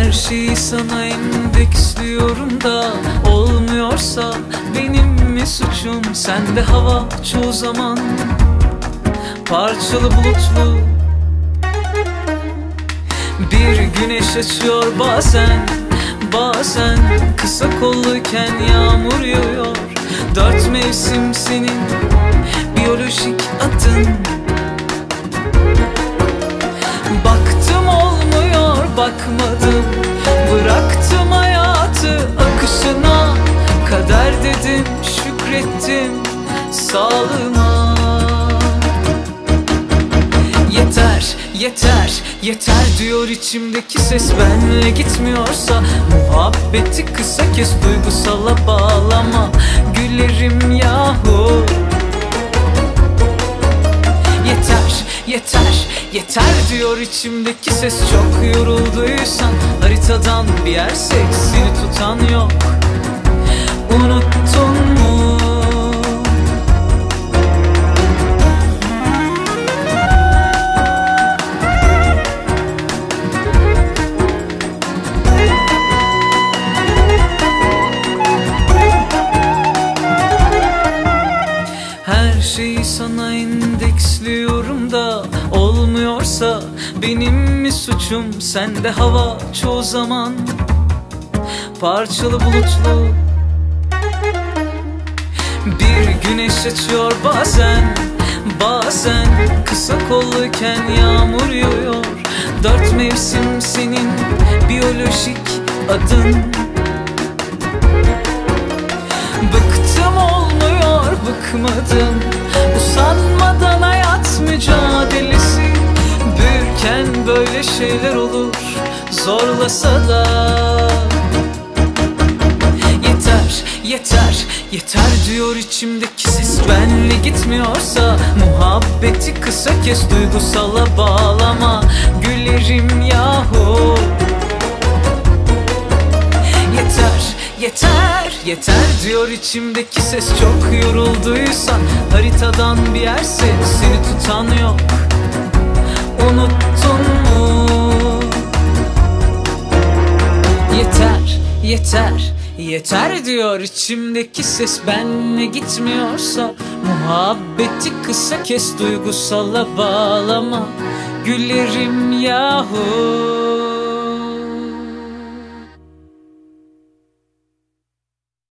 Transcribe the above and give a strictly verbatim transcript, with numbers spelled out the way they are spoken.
Her şeyi sana endeksliyorum da olmuyorsa benim mi suçum? Sende hava çoğu zaman parçalı bulutlu, bir güneş açıyor bazen, bazen kısa kolluyken yağmur yağıyor. Dört mevsim senin biyolojik adın. Baktım olmuyor, bakmadım, bıraktım hayatı akışına. Kader dedim, şükrettim sağlığıma. Yeter, yeter, yeter diyor içimdeki ses, benle gitmiyorsa muhabbeti kısa kes, duygusala bağlama gülerim yahu. Yeter, yeter, yeter diyor içimdeki ses. Çok yorulduysan haritadan bir yer seç, seni tutan yok. Unuttun mu? Her şeyi sana endeksliyorum da olmuyorsa benim mi suçum? Sende hava çoğu zaman parçalı bulutlu, bir güneş açıyor bazen, bazen kısa kolluyken yağmur yağıyor. Dört mevsim senin biyolojik adın. Bıktım olmuyor, bıkmadım, usanmadan hayat mücadelesi. Büyürken böyle şeyler olur, zorlasa da. Yeter, yeter, yeter diyor içimdeki ses, benle gitmiyorsa muhabbeti kısa kes, duygusala bağlama gülerim yahu. Yeter, yeter, yeter diyor içimdeki ses. Çok yorulduysan haritadan bir yer seç, seni tutan yok. Unuttun mu? Yeter, yeter, yeter diyor içimdeki ses, benle gitmiyorsa muhabbeti kısa kes, duygusala bağlama gülerim yahu.